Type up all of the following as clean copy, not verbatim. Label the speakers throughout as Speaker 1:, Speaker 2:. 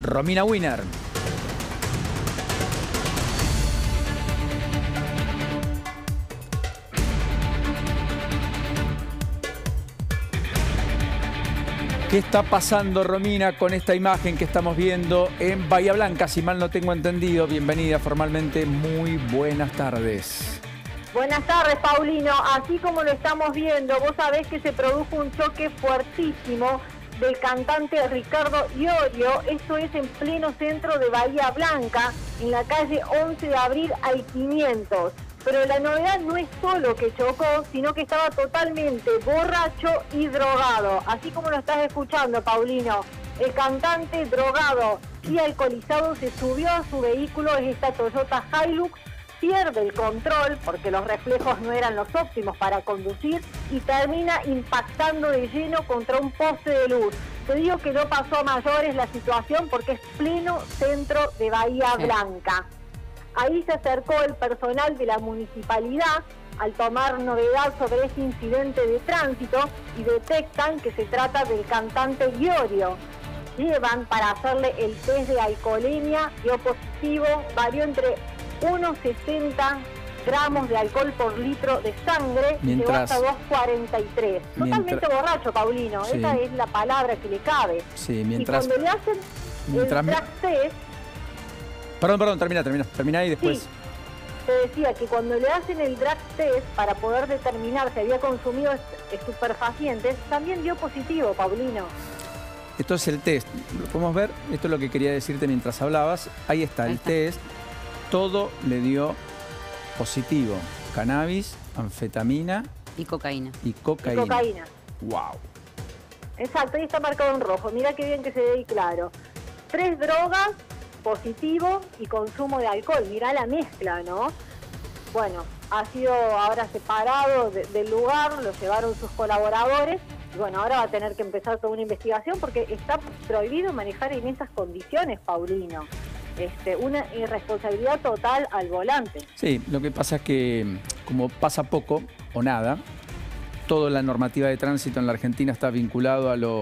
Speaker 1: Romina Winner. ¿Qué está pasando, Romina, con esta imagen que estamos viendo en Bahía Blanca? Si mal no tengo entendido, bienvenida formalmente, muy buenas tardes.
Speaker 2: Buenas tardes, Paulino. Así como lo estamos viendo, vos sabés que se produjo un choque fuertísimo del cantante Ricardo Iorio. Esto es en pleno centro de Bahía Blanca, en la calle 11 de abril al 500. Pero la novedad no es solo que chocó, sino que estaba totalmente borracho y drogado. Así como lo estás escuchando, Paulino. El cantante drogado y alcoholizado se subió a su vehículo, es esta Toyota Hilux, pierde el control porque los reflejos no eran los óptimos para conducir y termina impactando de lleno contra un poste de luz. Te digo que no pasó a mayores la situación porque es pleno centro de Bahía Blanca. Ahí se acercó el personal de la municipalidad al tomar novedad sobre este incidente de tránsito y detectan que se trata del cantante Iorio. Llevan para hacerle el test de alcoholemia, dio positivo, varió entre 1,60 gramos de alcohol por litro de sangre y llegó hasta 2,43. Totalmente borracho, Paulino, sí. Esa es la palabra que le cabe.
Speaker 1: Sí, mientras...
Speaker 2: Y cuando le hacen el drag test...
Speaker 1: Perdón, termina y después...
Speaker 2: Sí, te decía que cuando le hacen el drag test para poder determinar si había consumido estupefacientes, también dio positivo, Paulino.
Speaker 1: Esto es el test, lo podemos ver, esto es lo que quería decirte mientras hablabas. Ahí está el test, todo le dio positivo. Cannabis, anfetamina...
Speaker 3: Y cocaína.
Speaker 1: Y cocaína. Wow.
Speaker 2: Exacto, ahí está marcado en rojo, mira qué bien que se ve ahí claro. 3 drogas... positivo y consumo de alcohol. Mirá la mezcla, ¿no? Bueno, ha sido ahora separado del lugar, lo llevaron sus colaboradores y bueno, ahora va a tener que empezar toda una investigación porque está prohibido manejar en esas condiciones, Paulino. Una irresponsabilidad total al volante.
Speaker 1: Sí, lo que pasa es que como pasa poco o nada, toda la normativa de tránsito en la Argentina está vinculado a lo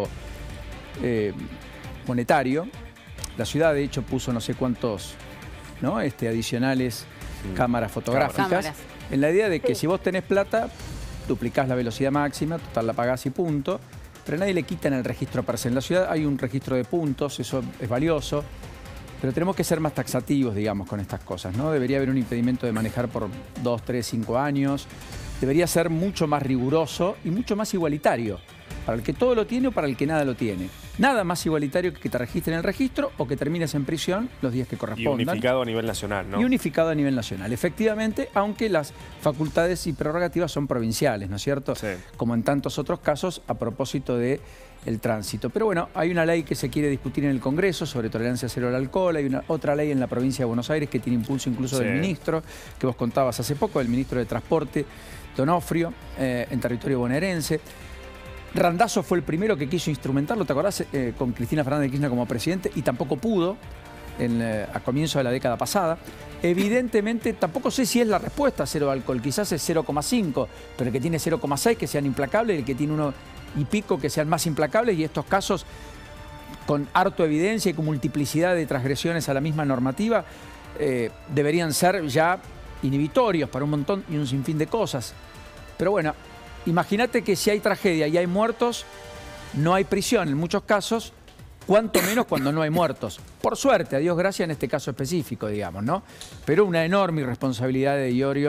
Speaker 1: monetario. La ciudad, de hecho, puso no sé cuántos, ¿no? Adicionales cámaras fotográficas. En la idea de que si vos tenés plata, duplicás la velocidad máxima, total la pagás y punto. Pero a nadie le quitan el registro per se. En la ciudad hay un registro de puntos, eso es valioso. Pero tenemos que ser más taxativos, digamos, con estas cosas, ¿no? Debería haber un impedimento de manejar por 2, 3, 5 años. Debería ser mucho más riguroso y mucho más igualitario. Para el que todo lo tiene o para el que nada lo tiene. Nada más igualitario que te registren en el registro o que termines en prisión los días que correspondan.
Speaker 4: Y unificado a nivel nacional, ¿no?
Speaker 1: Y unificado a nivel nacional, efectivamente, aunque las facultades y prerrogativas son provinciales, ¿no es cierto?
Speaker 4: Sí.
Speaker 1: Como en tantos otros casos a propósito del tránsito. Pero bueno, hay una ley que se quiere discutir en el Congreso sobre tolerancia cero al alcohol, hay otra ley en la provincia de Buenos Aires que tiene impulso incluso del ministro, que vos contabas hace poco, el ministro de Transporte, Donofrio, en territorio bonaerense. Randazzo fue el primero que quiso instrumentarlo, ¿te acordás? Con Cristina Fernández de Kirchner como presidente y tampoco pudo a comienzo de la década pasada. Evidentemente, tampoco sé si es la respuesta a cero alcohol, quizás es 0,5, pero el que tiene 0,6 que sean implacables, el que tiene 1 y pico que sean más implacables y estos casos con harto evidencia y con multiplicidad de transgresiones a la misma normativa deberían ser ya inhibitorios para un montón y un sinfín de cosas. Pero bueno, imagínate que si hay tragedia y hay muertos, no hay prisión en muchos casos, cuanto menos cuando no hay muertos. Por suerte, a Dios gracias en este caso específico, digamos, ¿no? Pero una enorme irresponsabilidad de Iorio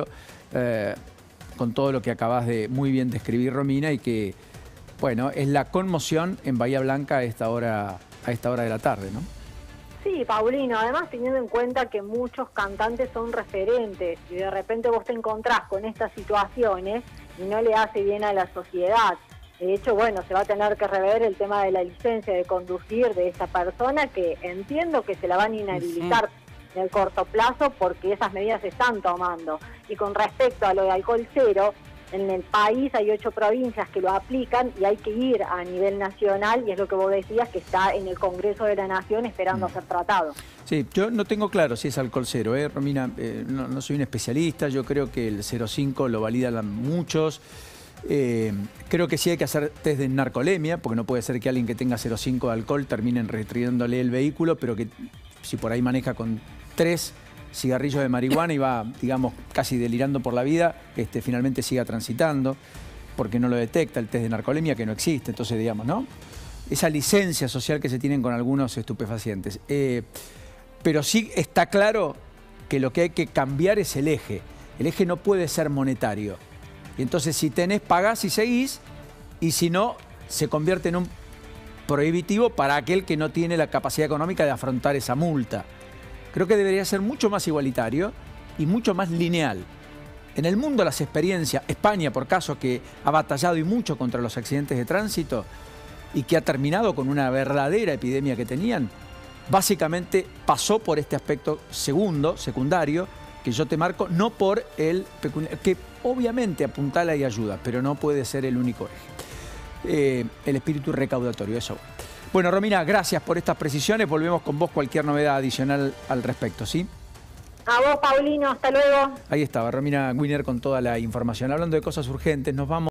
Speaker 1: con todo lo que acabas de muy bien describir, Romina, y que, bueno, es la conmoción en Bahía Blanca a esta hora de la tarde, ¿no?
Speaker 2: Sí, Paulino, además teniendo en cuenta que muchos cantantes son referentes y de repente vos te encontrás con estas situaciones y no le hace bien a la sociedad. De hecho, bueno, se va a tener que rever el tema de la licencia de conducir de esta persona que entiendo que se la van a inhabilitar en el corto plazo porque esas medidas se están tomando. Y con respecto a lo de alcohol cero, en el país hay 8 provincias que lo aplican y hay que ir a nivel nacional y es lo que vos decías que está en el Congreso de la Nación esperando ser tratado.
Speaker 1: Sí, yo no tengo claro si es alcohol cero, Romina, no soy un especialista, yo creo que el 0,5 lo validan muchos. Creo que sí hay que hacer test de narcolemia, porque no puede ser que alguien que tenga 0,5 de alcohol termine retrayéndole el vehículo, pero que si por ahí maneja con 3 cigarrillos de marihuana y va, digamos, casi delirando por la vida, finalmente siga transitando, porque no lo detecta el test de narcolemia, que no existe. Entonces, digamos, ¿no? Esa licencia social que se tienen con algunos estupefacientes. Pero sí está claro que lo que hay que cambiar es el eje. El eje no puede ser monetario. Y entonces si tenés, pagás y seguís, y si no, se convierte en un prohibitivo para aquel que no tiene la capacidad económica de afrontar esa multa. Creo que debería ser mucho más igualitario y mucho más lineal. En el mundo las experiencias, España por caso, que ha batallado y mucho contra los accidentes de tránsito y que ha terminado con una verdadera epidemia que tenían, básicamente pasó por este aspecto secundario, que yo te marco, no por el pecuniario, que obviamente apuntala y ayuda, pero no puede ser el único eje. El espíritu recaudatorio, eso. Bueno, Romina, gracias por estas precisiones. Volvemos con vos cualquier novedad adicional al respecto, ¿sí?
Speaker 2: A vos, Paulino, hasta luego.
Speaker 1: Ahí estaba, Romina Wiener con toda la información. Hablando de cosas urgentes, nos vamos.